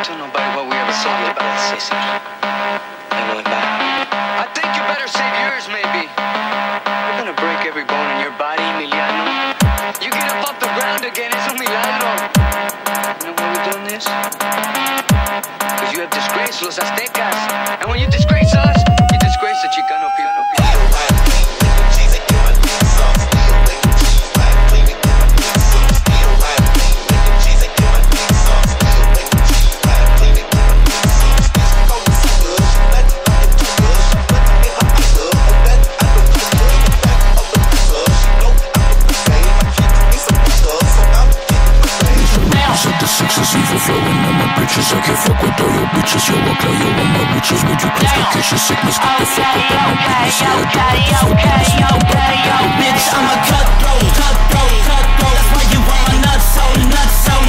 tell nobody what we ever said about Cesar. I'm going back. I think you better save yours, maybe. We're gonna break every bone in your body, Emiliano. You get up off the ground again, it's un milagro. You know why we're doing this? Because you have disgraced los Aztecas. And when you disgrace us, you disgrace the Chicano people. I can't fuck with all your bitches. Yo, I call you on my riches. Would you close the kitchen sickness? Get the fuck up on my business. Bitch, I'm a cutthroat. That's why you want my nuts so